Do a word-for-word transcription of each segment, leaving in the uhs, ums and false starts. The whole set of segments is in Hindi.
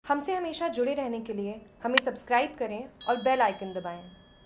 हमसे हमेशा जुड़े रहने के लिए हमें सब्सक्राइब करें और बेल आइकन दबाएं।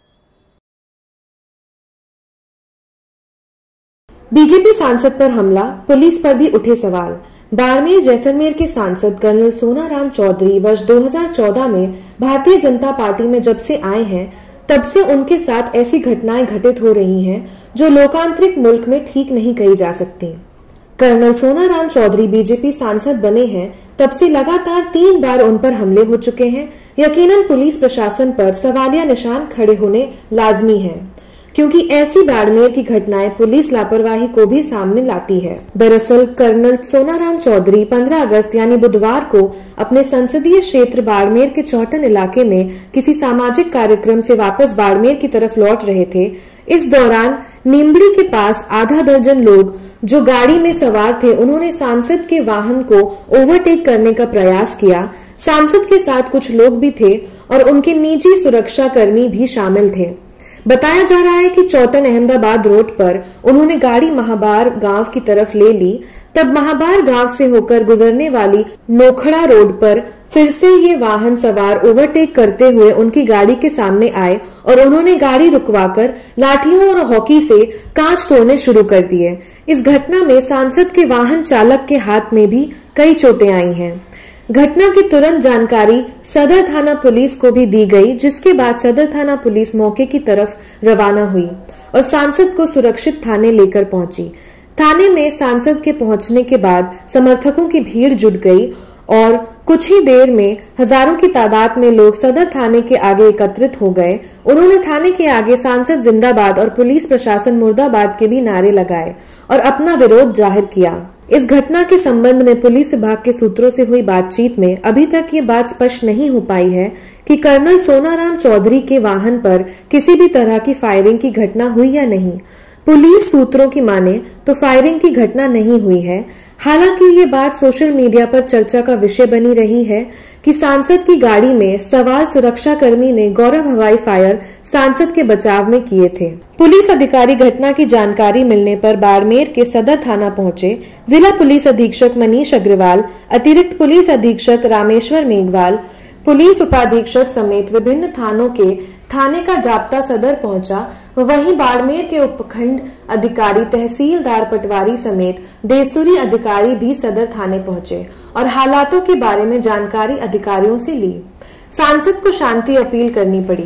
बीजेपी सांसद पर हमला, पुलिस पर भी उठे सवाल। बाड़मेर जैसलमेर के सांसद कर्नल सोनाराम चौधरी वर्ष दो हज़ार चौदह में भारतीय जनता पार्टी में जब से आए हैं तब से उनके साथ ऐसी घटनाएं घटित हो रही हैं जो लोकतांत्रिक मुल्क में ठीक नहीं कही जा सकती। कर्नल सोनाराम चौधरी बीजेपी सांसद बने हैं तब से लगातार तीन बार उन पर हमले हो चुके हैं। यकीनन पुलिस प्रशासन पर सवालिया निशान खड़े होने लाजमी हैं, क्योंकि ऐसी बाड़मेर की घटनाएं पुलिस लापरवाही को भी सामने लाती है। दरअसल कर्नल सोनाराम चौधरी पंद्रह अगस्त यानी बुधवार को अपने संसदीय क्षेत्र बाड़मेर के चौटन इलाके में किसी सामाजिक कार्यक्रम से वापस बाड़मेर की तरफ लौट रहे थे। इस दौरान नीमड़ी के पास आधा दर्जन लोग जो गाड़ी में सवार थे, उन्होंने सांसद के वाहन को ओवरटेक करने का प्रयास किया। सांसद के साथ कुछ लोग भी थे और उनके निजी सुरक्षा कर्मी भी शामिल थे। बताया जा रहा है कि चौटन अहमदाबाद रोड पर उन्होंने गाड़ी महाबार गांव की तरफ ले ली। तब महाबार गांव से होकर गुजरने वाली नोखड़ा रोड पर फिर से ये वाहन सवार ओवरटेक करते हुए उनकी गाड़ी के सामने आए और उन्होंने गाड़ी रुकवाकर लाठियों और हॉकी से कांच तोड़ने शुरू कर दिए। इस घटना में सांसद के वाहन चालक के हाथ में भी कई चोटें आई हैं। घटना की तुरंत जानकारी सदर थाना पुलिस को भी दी गई, जिसके बाद सदर थाना पुलिस मौके की तरफ रवाना हुई और सांसद को सुरक्षित थाने लेकर पहुंची। थाने में सांसद के पहुंचने के बाद समर्थकों की भीड़ जुट गई और कुछ ही देर में हजारों की तादाद में लोग सदर थाने के आगे एकत्रित हो गए। उन्होंने थाने के आगे सांसद जिंदाबाद और पुलिस प्रशासन मुर्दाबाद के भी नारे लगाए और अपना विरोध जाहिर किया। इस घटना के संबंध में पुलिस विभाग के सूत्रों से हुई बातचीत में अभी तक ये बात स्पष्ट नहीं हो पाई है कि कर्नल सोनाराम चौधरी के वाहन पर किसी भी तरह की फायरिंग की घटना हुई या नहीं। पुलिस सूत्रों की माने तो फायरिंग की घटना नहीं हुई है। हालांकि ये बात सोशल मीडिया पर चर्चा का विषय बनी रही है कि सांसद की गाड़ी में सवार सुरक्षा कर्मी ने गौरव हवाई फायर सांसद के बचाव में किए थे। पुलिस अधिकारी घटना की जानकारी मिलने पर बाड़मेर के सदर थाना पहुंचे। जिला पुलिस अधीक्षक मनीष अग्रवाल, अतिरिक्त पुलिस अधीक्षक रामेश्वर मेघवाल, पुलिस उपाधीक्षक समेत विभिन्न थानों के थाने का जाब्ता सदर पहुंचा। वहीं बाड़मेर के उपखंड अधिकारी तहसीलदार पटवारी समेत देसुरी अधिकारी भी सदर थाने पहुंचे और हालातों के बारे में जानकारी अधिकारियों से ली। सांसद को शांति अपील करनी पड़ी।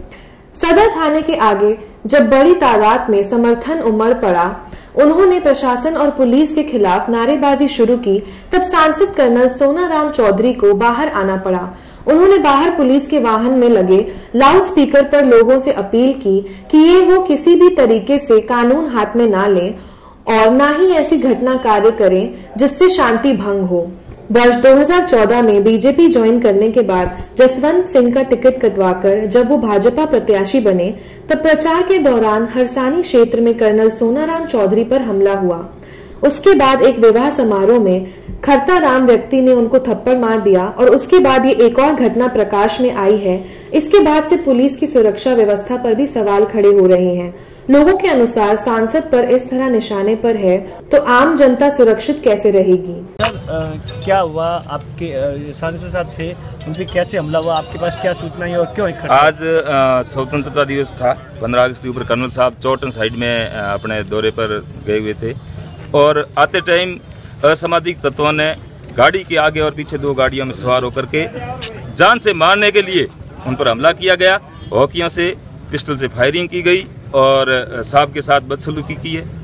सदर थाने के आगे जब बड़ी तादाद में समर्थन उमड़ पड़ा, उन्होंने प्रशासन और पुलिस के खिलाफ नारेबाजी शुरू की। तब सांसद कर्नल सोनाराम चौधरी को बाहर आना पड़ा। उन्होंने बाहर पुलिस के वाहन में लगे लाउड स्पीकर पर लोगों से अपील की कि ये वो किसी भी तरीके से कानून हाथ में ना लें और ना ही ऐसी घटना कार्य करें जिससे शांति भंग हो। वर्ष दो हज़ार चौदह में बीजेपी ज्वाइन करने के बाद जसवंत सिंह का टिकट कटवाकर जब वो भाजपा प्रत्याशी बने, तब प्रचार के दौरान हरसानी क्षेत्र में कर्नल सोनाराम चौधरी पर हमला हुआ। उसके बाद एक विवाह समारोह में खरता राम व्यक्ति ने उनको थप्पड़ मार दिया और उसके बाद ये एक और घटना प्रकाश में आई है। इसके बाद से पुलिस की सुरक्षा व्यवस्था पर भी सवाल खड़े हो रहे हैं। लोगों के अनुसार सांसद पर इस तरह निशाने पर है तो आम जनता सुरक्षित कैसे रहेगी? सर, आ, क्या हुआ आपके सांसद साहब से, उन पे कैसे हमला हुआ? आपके पास क्या सूचना है और क्यों? आज स्वतंत्रता दिवस था, पंद्रह अगस्त के ऊपर कर्नल साहब चौटन साइड में अपने दौरे पर गए हुए थे और आते टाइम असामाजिक तत्वों ने गाड़ी के आगे और पीछे दो गाड़ियों में सवार होकर के जान से मारने के लिए उन पर हमला किया गया। हॉकियों से, पिस्टल से फायरिंग की गई और साहब के साथ बदसलूकी की है।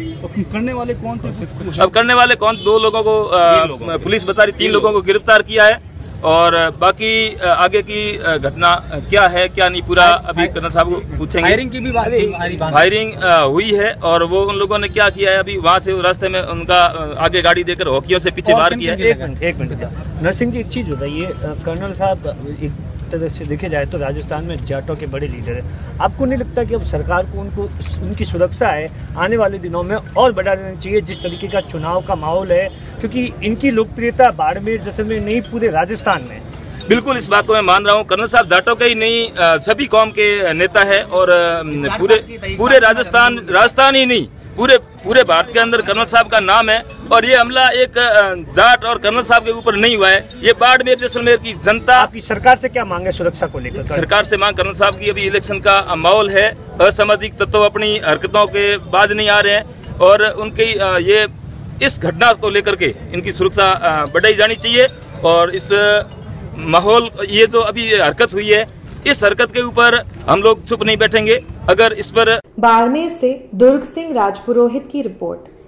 करने वाले कौन थे? अब करने वाले कौन? दो लोगों को आ, पुलिस बता रही तीन लोगों को गिरफ्तार किया है और बाकी आगे की घटना क्या है क्या नहीं पूरा अभी कर्नल साहब को पूछेंगे। फायरिंग की भी बात फायरिंग हुई है और वो उन लोगों ने क्या किया है, अभी वहां से रास्ते में उनका आगे गाड़ी देकर हॉकियों से पीछे मार किया है। एक मिनट एक मिनट नरसिंह जी, एक चीज बताइए, कर्नल साहब एक तरह से देखे जाए तो राजस्थान में जाटों के बड़े लीडर है। आपको नहीं लगता कि अब सरकार को उनको उनकी सुरक्षा है आने वाले दिनों में और बढ़ा देना चाहिए, जिस तरीके का चुनाव का माहौल है, क्योंकि इनकी लोकप्रियता बाड़मेर जैसलमेर नहीं पूरे राजस्थान में? बिल्कुल, इस बात को मैं मान रहा हूँ। कर्नल साहब जाटों के ही नहीं सभी कौम के नेता है और पूरे पूरे राजस्थान राजस्थान ही नहीं पूरे पूरे भारत के अंदर कर्नल साहब का नाम है और ये हमला एक जाट और कर्नल साहब के ऊपर नहीं हुआ है। ये बाड़मेर जैसलमेर की जनता। आपकी सरकार से क्या मांग है सुरक्षा को लेकर? सरकार से मांग, कर्नल साहब की अभी इलेक्शन का माहौल है, असामाजिक तत्व अपनी हरकतों के बाज नहीं आ रहे हैं और उनकी ये इस घटना को लेकर के इनकी सुरक्षा बढ़ाई जानी चाहिए और इस माहौल, ये जो अभी हरकत हुई है, इस हरकत के ऊपर हम लोग चुप नहीं बैठेंगे। अगर इस पर बाड़मेर से दुर्ग सिंह राजपुरोहित की रिपोर्ट।